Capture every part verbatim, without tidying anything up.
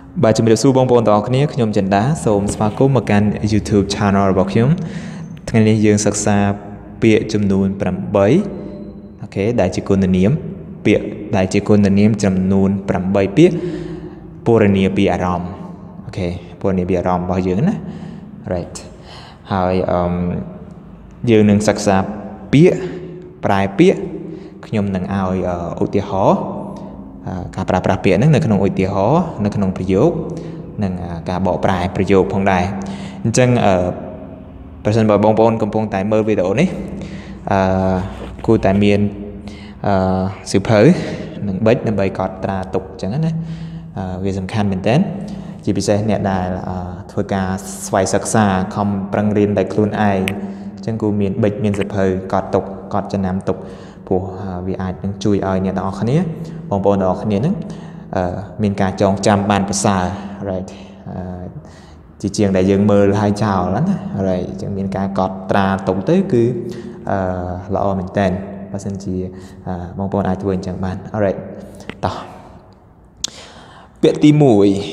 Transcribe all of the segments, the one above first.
Bà chùm được xu bông bông tỏ khá nhóm chân đá xôm spa cố một kênh YouTube channel bọc nhóm thằng này dương sắc xa bịa chùm nôn bầm bấy ok đại chỉ côn niệm bịa đại chỉ côn niệm chùm nôn bầm bấy bịa bồ nia bịa ròm ok bồ nia bịa ròm bao dương á rightហើយយើងនឹងសិក្សាពាក្យប្រែពាក្យខ្ញុំនឹងឲ្យឧទាហរណ៍ការប្រើប្រាស់ពាក្យហ្នឹងនៅក្នុងឧទាហរណ៍នៅក្នុងប្រយោគនិងការបកប្រែប្រយោគផងដែរអញ្ចឹងប្រសិនបើបងប្អូនកំពុងតែមើលវីដេអូនេះអឺគួរតែមានអឺសៀវភៅនិងប៊ិចដើម្បីកត់ត្រាទុកអញ្ចឹងណាវាសំខាន់មែនទែនជាពិសេសអ្នកដែលធ្វើការស្វ័យសិក្សាខំប្រឹងរៀនដោយខ្លួនឯងអញ្ចឹងគួរមានប៊ិចមានសៀវភៅកត់ទុកកត់ចំណាំទុកព្រោះវាអាចនឹងជួយឲ្យអ្នកទាំងអស់គ្នាបងប្អូនទាំងអស់គ្នានឹងមានការចងចាំបានប្រសើរ right ជាជាងដែលយើងមើលហើយចោលណា right អញ្ចឹងមានការកត់ត្រាទុកទៅគឺល្អមែនតើបើសិនជាបងប្អូនអាចធ្វើអញ្ចឹងបាន alright តោះពាក្យទីមួយ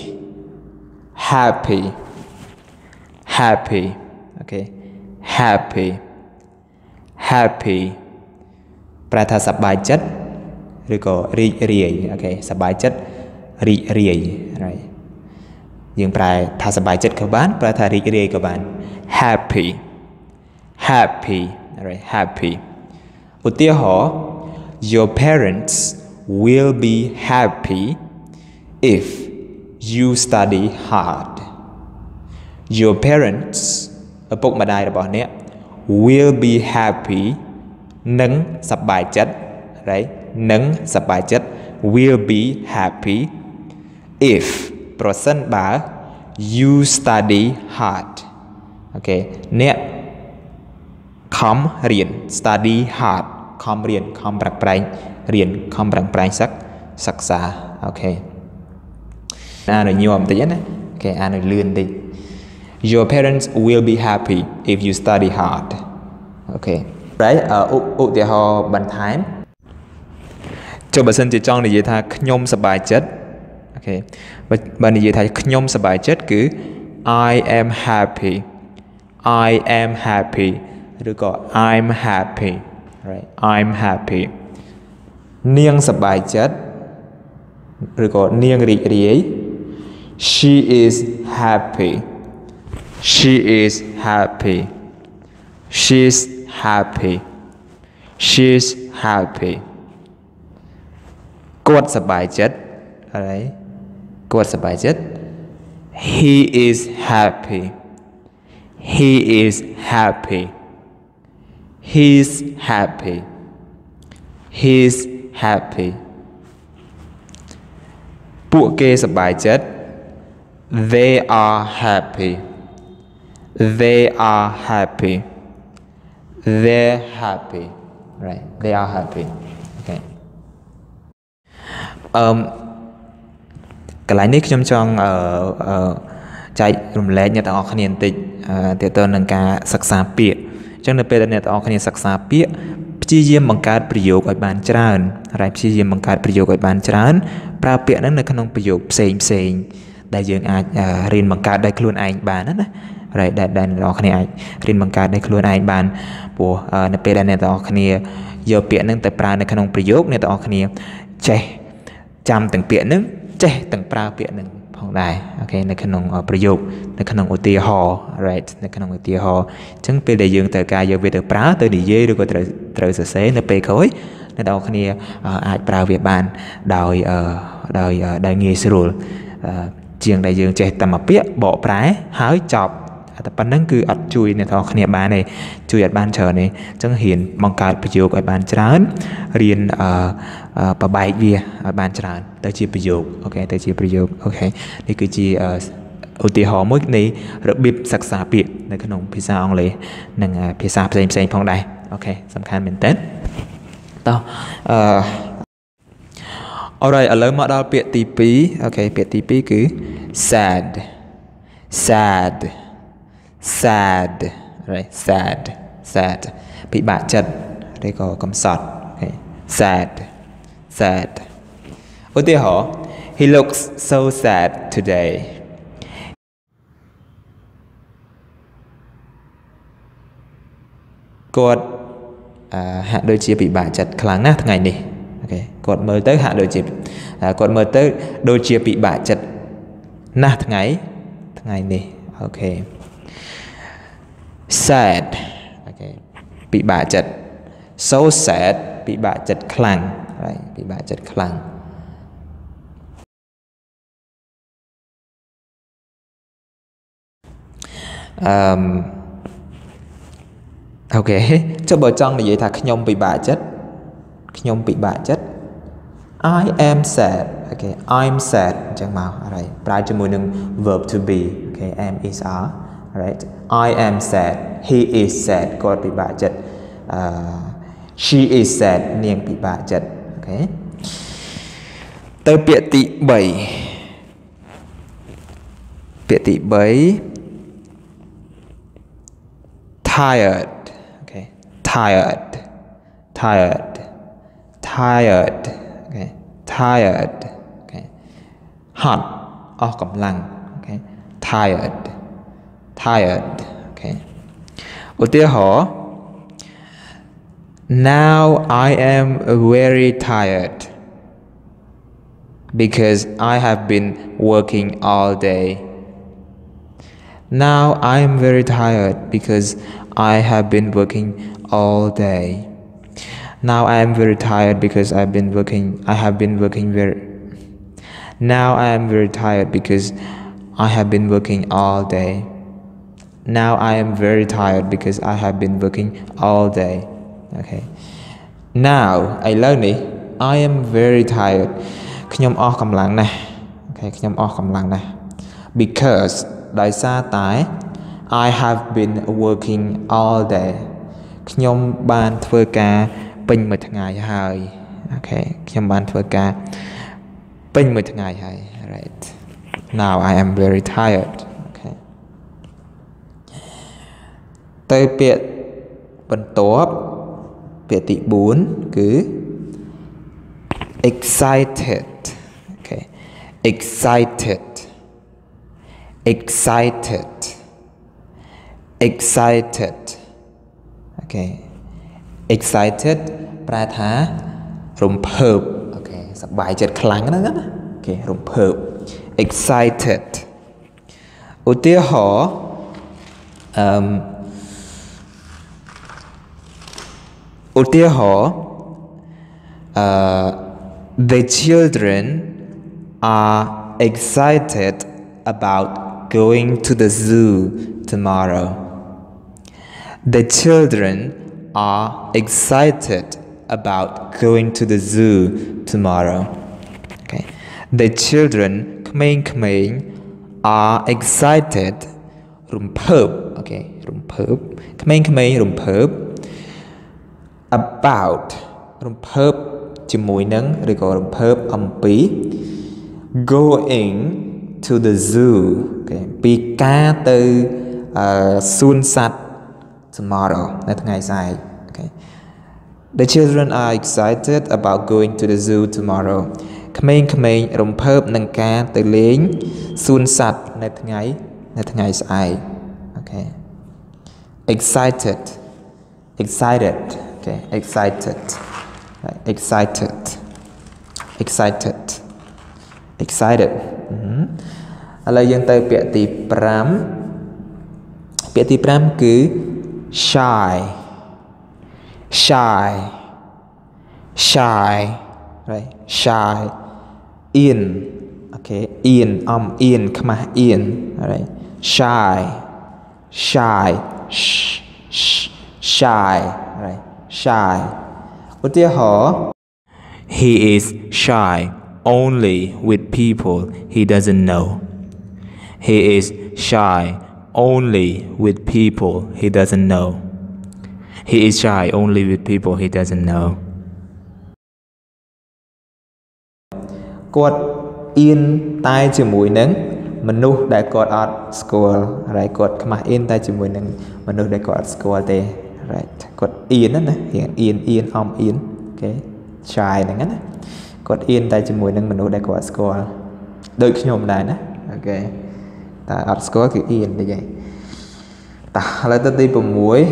happy happy okay happy happy ប្រែថាសប្បាយចិត្តឬក៏រីករាយអូខេសប្បាយចិត្តរីករាយ right យើងប្រែថាសប្បាយចិត្តក៏បានប្រែថារីករាយក៏បាន happy happy right happy ឧទាហរណ៍ your parents will be happy if you study hard your parents ឪពុកម្ដាយរបស់អ្នក will be happy នឹងសប្បាយចិត្ត right នឹងសប្បាយចិត្ត will be happy if ប្រសិនបើ you study hard អូខេអ្នកខំរៀន study hard ខំរៀនខំប្រឹងប្រែងរៀនខំប្រឹងប្រែងសិក្សាសិក្សាអូខេអានញោមបន្តិចណាអូខេអានលឿនបន្តិច your parents will be happy if you study hard អូខេ right ឧទាហរណ៍បន្ថែមចុះបើសិនជាចង់និយាយថាខ្ញុំសប្បាយចិត្តអូខេបើនិយាយថាខ្ញុំសប្បាយចិត្តគឺ I am happy I am happy ឬក៏ I'm happy right I'm happy នាងសប្បាយចិត្តឬក៏នាងរីករាយ she is happy she is happy she's happy she's happy គាត់សប្បាយចិត្តអីគាត់សប្បាយចិត្ត he is happy he is happy he's happy he's happy ពួកគេសប្បាយចិត្ត they are happy they are happy they're happy right they are happy okay អឺកន្លែងនេះខ្ញុំចង់អឺចែករំលែកអ្នកទាំងអស់គ្នាបន្តិចទាក់ទងនឹងការសិក្សាពាក្យអញ្ចឹងនៅពេលដែលអ្នកទាំងអស់គ្នាសិក្សាពាក្យព្យាយាមបង្កើតប្រយោគឲ្យបានច្រើនហើយព្យាយាមបង្កើតប្រយោគឲ្យបានច្រើនប្រើពាក្យហ្នឹងនៅក្នុងប្រយោគផ្សេងផ្សេងដែលយើងអាចរៀនបង្កើតដោយខ្លួនឯងបានណាright ដែលអ្នកទាំងអស់គ្នាអាចរៀនបង្កើតដោយខ្លួនឯងបានព្រោះនៅពេលដែលអ្នកទាំងអស់គ្នាយកពាក្យហ្នឹងទៅប្រើនៅក្នុងប្រយោគអ្នកទាំងអស់គ្នាចេះចាំទាំងពាក្យហ្នឹងចេះទាំងប្រើពាក្យហ្នឹងផងដែរអូខេនៅក្នុងប្រយោគនៅក្នុងឧទាហរណ៍ right នៅក្នុងឧទាហរណ៍អញ្ចឹងពេលដែលយើងត្រូវការយកវាទៅប្រើទៅនិយាយឬក៏ត្រូវត្រូវសរសេរនៅពេលក្រោយអ្នកទាំងអស់គ្នាអាចប្រើវាបានដោយដោយដោយងាយស្រួលជាងដែលយើងចេះតែមួយពាក្យបកប្រែហើយចប់តែប៉ុណ្្នឹងគឺអត់ជួយអ្នកទាំងអស់គ្នាបានទេជួយអត់បានច្រើនទេអញ្ចឹងរៀនបង្កើតប្រយោគឲ្យបានច្រើនរៀនអឺប្របែកវាឲ្យបានច្រើនទៅជាប្រយោគអូខេទៅជាប្រយោគអូខេនេះគឺជាឧទាហរណ៍មួយនៃរបៀបសិក្សាពាក្យនៅក្នុងភាសាអង់គ្លេសនិងភាសាផ្សេងផ្សេងផងដែរអូខេសំខាន់មែនតើតោះអឺ alright ឥឡូវមកដល់ពាក្យទីពីរអូខេពាក្យទីពីរគឺ sad sad sad right sad sad ពិបាកចិត្តឬក៏កំសត់ sad sad ឧទាហរណ៍ he looks so sad today គាត់ហាក់ដូចជាពិបាកចិត្តខ្លាំងណាស់ថ្ងៃនេះអូខេគាត់មើលទៅហាក់ដូចជាគាត់មើលទៅដូចជាពិបាកចិត្តណាស់ថ្ងៃថ្ងៃនេះអូខេ sad អូខេពិបាកចិត្ត so sad ពិបាកចិត្តខ្លាំងហើយពិបាកចិត្តខ្លាំងអឺអូខេចុះបើចង់និយាយថាខ្ញុំពិបាកចិត្តខ្ញុំពិបាកចិត្ត I am sad អូខេ I'm sad អញ្ចឹងមកអីប្រើជាមួយនឹង verb to be អូខេ am is are right I am sad he is sad គាត់ពិបាកចិត្តអឺ she is sad នាងពិបាកចិត្តអូខេទៅពាក្យទី3ពាក្យទី3 tired okay tired tired tired okay tired okay hot អស់កម្លាំង okay tired tired okay ឧទាហរណ៍ now I am very tired because I have been working all day now I am very tired because I have been working all day now I am very tired because I've been working I have been working very now I am very tired because I have been working all day now I am very tired because I have been working all day okay now ឥឡូវនេះ I am very tired ខ្ញុំអស់កម្លាំងណាស់អូខេខ្ញុំអស់កម្លាំងណាស់ because ដោយសារតែ I have been working all day ខ្ញុំបានធ្វើការពេញមួយថ្ងៃហើយអូខេខ្ញុំបានធ្វើការពេញមួយថ្ងៃហើយ right now I am very tired អូខេទៅពាក្យបន្ទាប់ពាក្យទី4គឺ excited okay excited excited excited okay excited ប្រែថារំភើបអូខេសប្បាយចិត្តខ្លាំងណាស់ណាអូខេរំភើប excited ឧទាហរណ៍អឺឧទាហរណ៍ uh, the children are excited about going to the zoo tomorrow the children are excited about going to the zoo tomorrow okay the children ក្មេងៗ are excited រំភើបអូខេរំភើបក្មេងៗរំភើបabout រំភើបជាមួយនឹងឬក៏រំភើបអំពី going to the zoo អូពីការទៅសួនសត្វ tomorrow នៅថ្ងៃស្អែកអូខេ The children are excited about going to the zoo tomorrow ក្មេងៗរំភើបនឹងការទៅលេងសួនសត្វនៅថ្ងៃនៅថ្ងៃស្អែកអូខេ excited excited okay excited right. excited excited excited ឥឡូវយើងទៅពាក្យទី5ពាក្យទី5គឺ shy shy shy right shy អៀនអូខេអៀនអំអៀនខ្មាស់អៀន right shy shy shy right shy ឧទាហរណ៍ He is shy only with people he doesn't know He is shy only with people he doesn't know He is shy only with people he doesn't know គាត់អៀនតែជាមួយនឹងមនុស្សដែលគាត់អត់ស្គាល់ហើយគាត់ខ្មាស់អៀនតែជាមួយនឹងមនុស្សដែលគាត់អត់ស្គាល់ទេ right គាត់អៀនណារៀងអៀនអៀនអំអៀនអូខេ shy ហ្នឹងណាគាត់អៀនតែជាមួយនឹងមនុស្សដែលគាត់ស្គាល់ đôi khi nhom đài nè ok ta ở score cứ yên như vậy ta lại tới đi bùm muối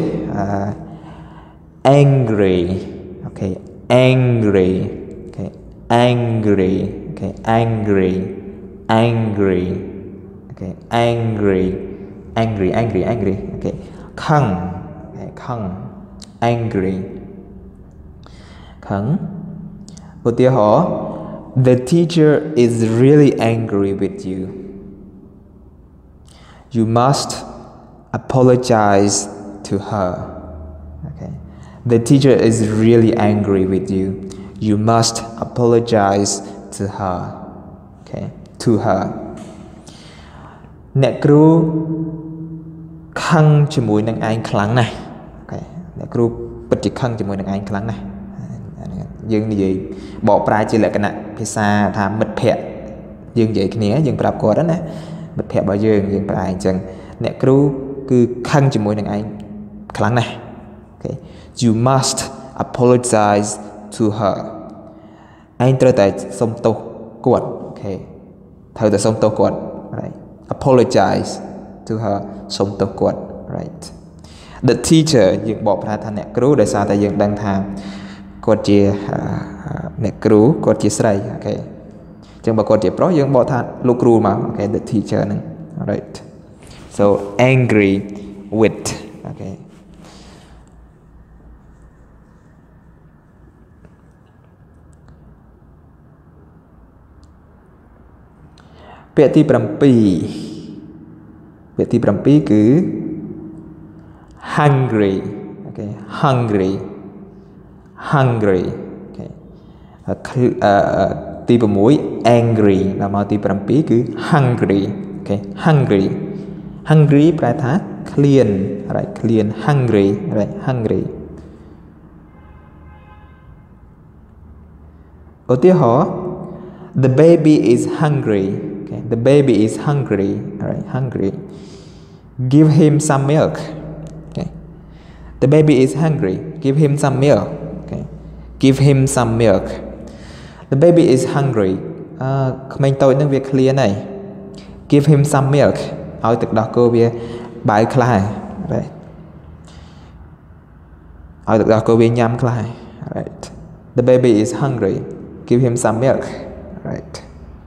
angry ok angry ok angry ok angry angry ok angry angry angry angry ok khăng okay, khăng angry khăng một tia hỏi the teacher is really angry with you you must apologize to her okay the teacher is really angry with you you must apologize to her okay to her អ្នកគ្រូខឹងជាមួយនឹងឯងខ្លាំងណាស់អូខេអ្នកគ្រូពិតជាខឹងជាមួយនឹងឯងខ្លាំងណាស់យើងនិយាយបកប្រែជាលក្ខណៈភាសាថាមិត្តភ័ក្តិយើងនិយាយគ្នាយើងប្រាប់គាត់ណាមិត្តភ័ក្តិរបស់យើងយើងប្រែអញ្ចឹងអ្នកគ្រូគឺខឹងជាមួយនឹងឯងខ្លាំងណាស់អូខេ you must apologize to her ឯងត្រូវតែសុំទោសគាត់អូខេត្រូវតែសុំទោសគាត់ right apologize to her សុំទោសគាត់ right the teacher យើងបកប្រែថាអ្នកគ្រូដោយសារតែយើងដឹងថាគាត់ជាអ្នកគ្រូគាត់ជាស្រីអូខេអញ្ចឹងបើគាត់ជាប្រុសយើងបកថាលោកគ្រូមកអូខេ the teacher ហ្នឹង right so angry with អូខេពាក្យទី7ពាក្យទី7គឺ hungry អូខេ hungry hungry អូខេអឺទី6 angry ដល់មកទី7គឺ hungry អូខេ hungry hungry ប្រែថាឃ្លាន right ឃ្លាន hungry right hungry ឧទាហរណ៍ the baby is hungry okay the baby is hungry right hungry give him some milk okay the baby is hungry give him some milk okay give him some milk the baby is hungry អឺក្មេងតូចនឹងវាឃ្លានហើយ give him some milk ឲ្យទឹកដោះគោវាបើខ្លះ right ឲ្យទឹកដោះគោវាញ៉ាំខ្លះ right the baby is hungry give him some milk right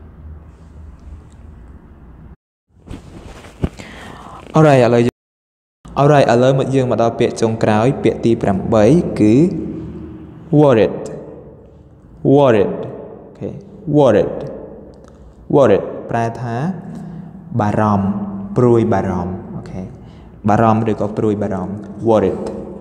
alright ឥឡូវ alright ឥឡូវមកយើងមកដល់ពាក្យចុងក្រោយពាក្យទី8គឺ worried worried okay worried worried ប្រែថាបារម្ភព្រួយបារម្ភអូខេបារម្ភឬក៏ព្រួយបារម្ភ worried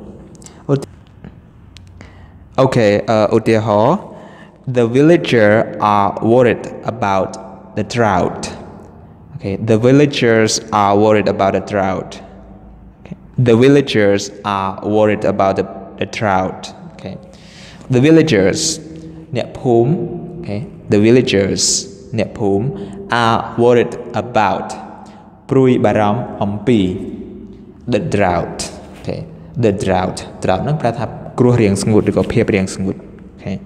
អូខេឧទាហរណ៍ the villager are worried about the drought okay the villagers are worried about the drought okay the villagers are worried about the, the drought okay the villagers អ្នកភូមិ okay the villagers អ្នកភូមិ are worried about ព្រួយបារម្ភអំពី the drought okay the drought drought ហ្នឹងប្រែថាគ្រោះរាំងស្ងួតឬក៏ភាពរាំងស្ងួត okay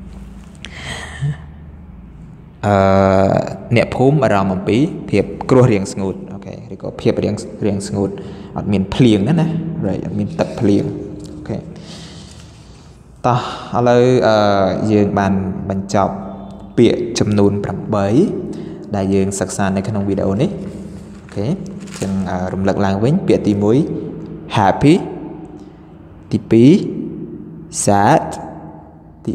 អឺអ្នកភូមិបារម្ភអំពីភាពគ្រោះរាំងស្ងួតអូខេឬក៏ភាពរាំងរាំងស្ងួតអត់មានភ្លៀងណាណា right អត់មានទឹកភ្លៀងអូខេតោះឥឡូវអឺយើងបានបញ្ចប់ពាក្យចំនួន8ដែលយើងសិក្សានៅក្នុងវីដេអូនេះអូខេចឹងរំលឹកឡើងវិញពាក្យទី1 happy ទី2 sad ទី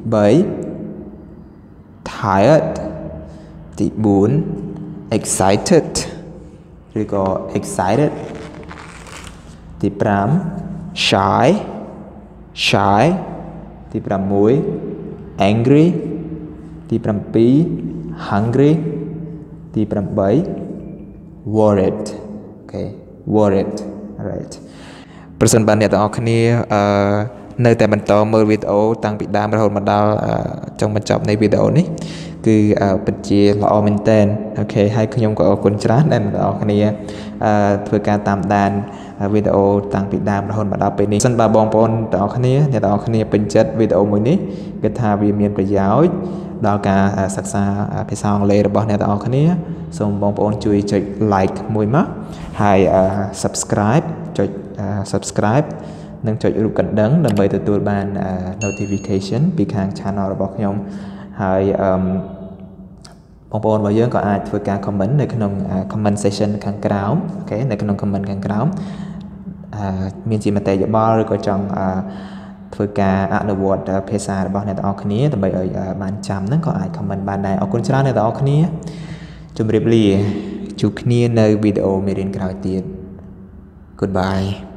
3 tired ទី4 excited ឬក៏ excited ទី5 shy shy ទី6 angry ទី7 hungry ទី8 worried អូខេ worried right ប្រសិនបើអ្នកទាំងអស់គ្នាអឺនៅតែបន្តមើលវីដេអូតាំងពីដើមរហូតមកដល់ចុងបញ្ចប់នៃវីដេអូនេះគឺពិតជាល្អមែនតើអូខេហើយខ្ញុំក៏អរគុណច្រើនដែលអ្នកទាំងអស់គ្នាធ្វើការតាមដានវីដេអូតាំងពីដើមរហូតមកដល់ពេលនេះសិនបើបងប្អូនទាំងអស់គ្នាអ្នកទាំងអស់គ្នាពេញចិត្តវីដេអូមួយនេះគិតថាវាមានប្រយោជន៍ដល់ការសិក្សាភាសាអង់គ្លេសរបស់អ្នកទាំងអស់គ្នាសូមបងប្អូនជួយចុច like មួយមកហើយ subscribe ចុច subscribe និងចុចរូបកណ្ដឹងដើម្បីទទួលបាន notification ពីខាង channel របស់ខ្ញុំហើយបងប្អូនរបស់យើងក៏អាចធ្វើការ comment នៅក្នុង comment section ខាងក្រោមអូខេនៅក្នុង comment ខាងក្រោមមានជាមតិយោបល់ឬក៏ចង់ធ្វើការអនុវត្តភាសារបស់អ្នកទាំងអស់គ្នាដើម្បីឲ្យបានចាំហ្នឹងក៏អាច comment បានដែរអរគុណច្រើនអ្នកទាំងអស់គ្នាជម្រាបលាជួបគ្នានៅវីដេអូមេរៀនក្រោយទៀត Goodbye